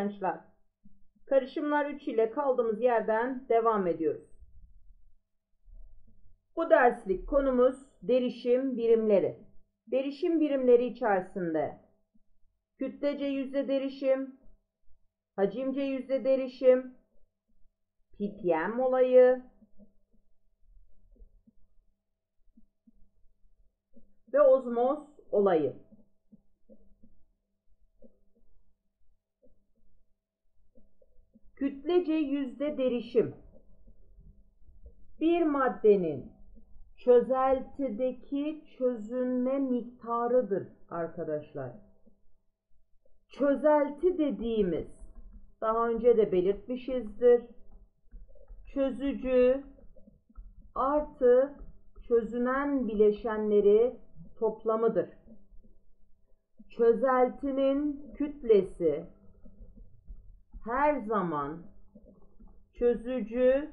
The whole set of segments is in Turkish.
gençler. Karışımlar 3 ile kaldığımız yerden devam ediyoruz. Bu derslik konumuz derişim birimleri. Derişim birimleri içerisinde kütlece yüzde derişim, hacimce yüzde derişim, ppm olayı ve ozmoz olayı. Kütlece yüzde derişim bir maddenin çözeltideki çözünme miktarıdır arkadaşlar. Çözelti dediğimiz, daha önce de belirtmişizdir, çözücü artı çözünen bileşenleri toplamıdır. Çözeltinin kütlesi her zaman çözücü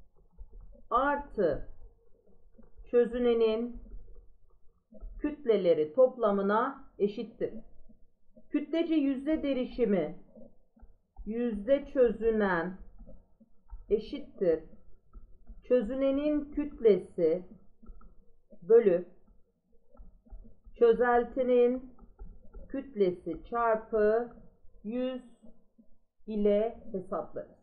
artı çözünenin kütleleri toplamına eşittir. Kütlece yüzde derişimi yüzde çözünen eşittir çözünenin kütlesi bölü çözeltinin kütlesi çarpı 100 ile hesaplarız.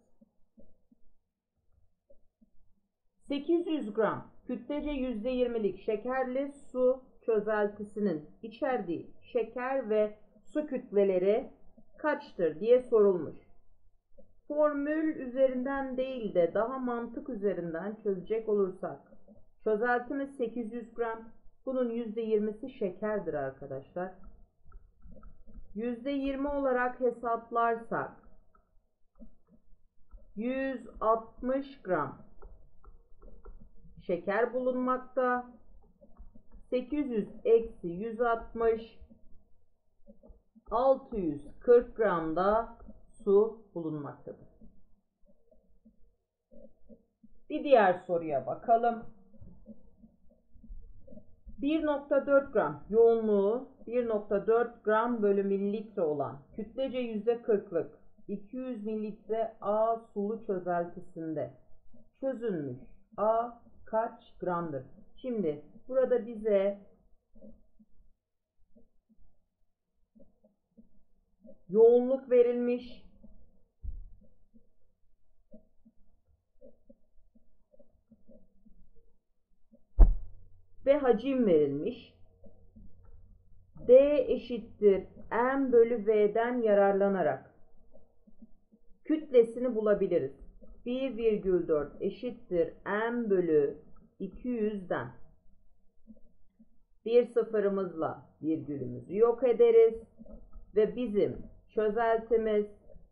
800 gram kütlece %20'lik şekerli su çözeltisinin içerdiği şeker ve su kütleleri kaçtır diye sorulmuş. Formül üzerinden değil de daha mantık üzerinden çözecek olursak, çözeltimiz 800 gram, bunun %20'si şekerdir arkadaşlar. %20 olarak hesaplarsak 160 gram şeker bulunmakta. 800 eksi 160 640 gram da su bulunmaktadır. Bir diğer soruya bakalım. 1,4 gram yoğunluğu 1,4 gram bölü mililitre olan kütlece %40'lık 200 mililitre A sulu çözeltisinde çözülmüş A kaç gramdır? Şimdi burada bize yoğunluk verilmiş. Ve hacim verilmiş. D eşittir M bölü V'den yararlanarak kütlesini bulabiliriz. 1,4 eşittir M bölü 200'den bir sıfırımızla virgülümüzü yok ederiz ve bizim çözeltimiz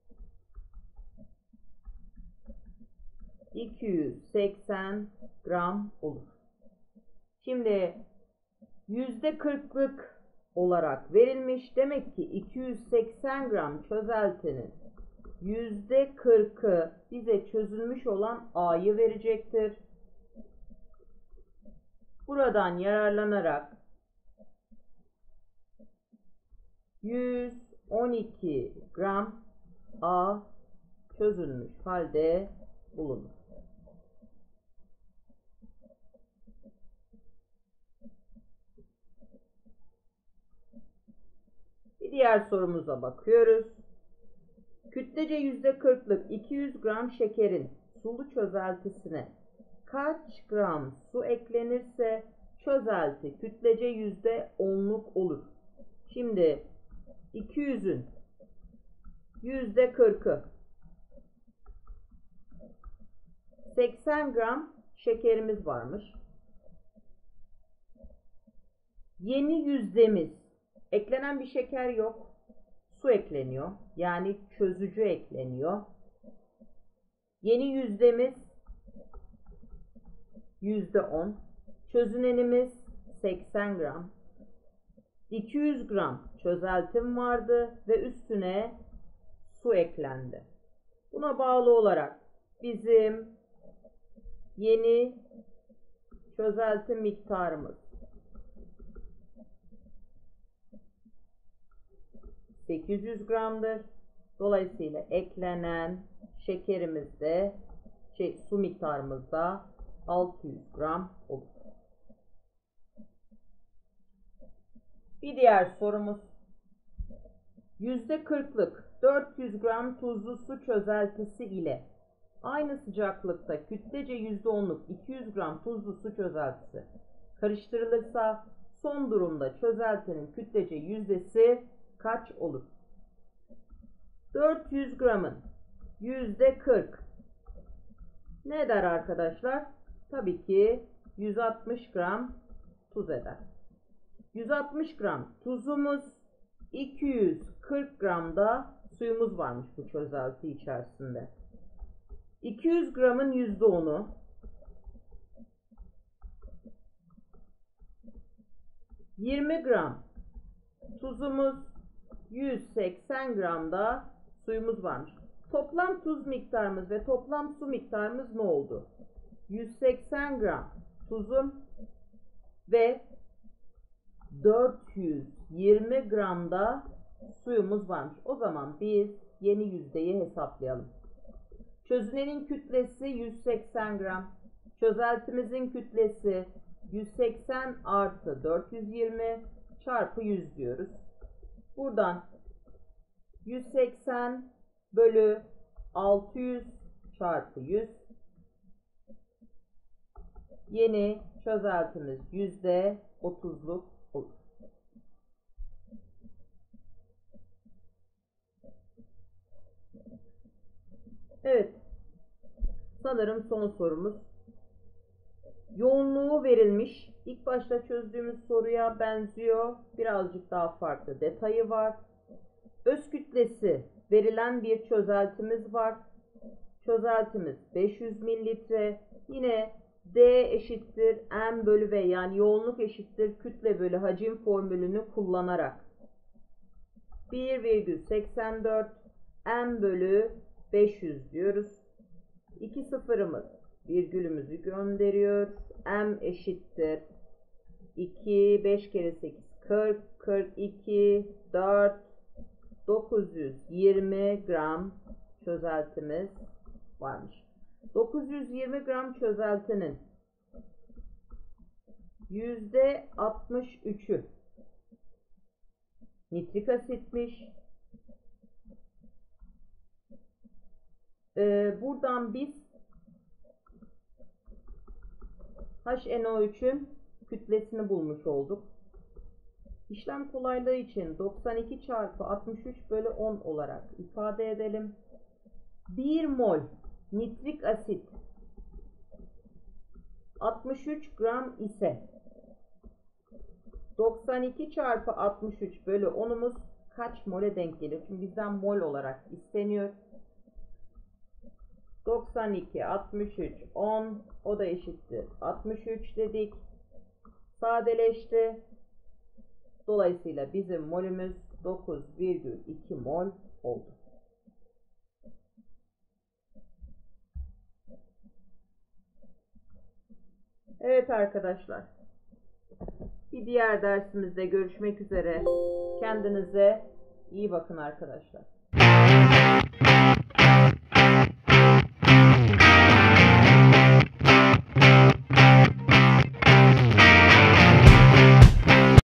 280 gram olur. Şimdi %40'lık olarak verilmiş. Demek ki 280 gram çözeltinin %40'ı bize çözülmüş olan A'yı verecektir. Buradan yararlanarak 112 gram A çözülmüş halde bulunur. Bir diğer sorumuza bakıyoruz. Kütlece %40'lık 200 gram şekerin sulu çözeltisine kaç gram su eklenirse çözelti kütlece %10'luk olur. Şimdi 200'ün %40'ı 80 gram şekerimiz varmış. Yeni yüzdemiz, eklenen bir şeker yok. Su ekleniyor. Yani çözücü ekleniyor. Yeni yüzdemiz %10. Çözünenimiz 80 gram. 200 gram çözeltim vardı ve üstüne su eklendi. Buna bağlı olarak bizim yeni çözelti miktarımız 800 gramdır. Dolayısıyla eklenen şekerimizde su miktarımızda 600 gram olur. Bir diğer sorumuz. %40'lık 400 gram tuzlu su çözeltisi ile aynı sıcaklıkta kütlece %10'luk 200 gram tuzlu su çözeltisi karıştırılırsa son durumda çözeltinin kütlece yüzdesi kaç olur? 400 gramın %40 ne eder arkadaşlar? Tabii ki 160 gram tuz eder. 160 gram tuzumuz, 240 gram da suyumuz varmış bu çözelti içerisinde. 200 gramın %10'u, 20 gram tuzumuz, 180 gram da suyumuz varmış. Toplam tuz miktarımız ve toplam su miktarımız ne oldu? 180 gram tuzum ve 420 gram da suyumuz varmış. O zaman biz yeni yüzdeyi hesaplayalım. Çözünenin kütlesi 180 gram. Çözeltimizin kütlesi 180 artı 420 çarpı 100 diyoruz. Buradan 180 bölü 600 çarpı 100. Yeni çözeltimiz %30'luk olur. Evet. Sanırım son sorumuz. Yoğunluğu verilmiş. İlk başta çözdüğümüz soruya benziyor. Birazcık daha farklı detayı var. Öz kütlesi verilen bir çözeltimiz var. Çözeltimiz 500 mililitre. Yine D eşittir M bölü V, yani yoğunluk eşittir kütle bölü hacim formülünü kullanarak 1,84 M bölü 500 diyoruz. 2 sıfırımız virgülümüzü gönderiyor. M eşittir 2, 5 kere 8 40, 42, 4, 920 gram çözeltimiz varmış. 920 gram çözeltinin %63'ü nitrik asitmiş. Buradan biz HNO3'ün kütlesini bulmuş olduk. İşlem kolaylığı için 92 çarpı 63 bölü 10 olarak ifade edelim. 1 mol nitrik asit 63 gram ise 92 çarpı 63 bölü 10'umuz kaç mole denk gelir? Çünkü bizden mol olarak isteniyor. 92, 63, 10, o da eşittir 63 dedik. Sadeleşti. Dolayısıyla bizim molümüz 9,2 mol oldu. Evet arkadaşlar. Bir diğer dersimizde görüşmek üzere. Kendinize iyi bakın arkadaşlar.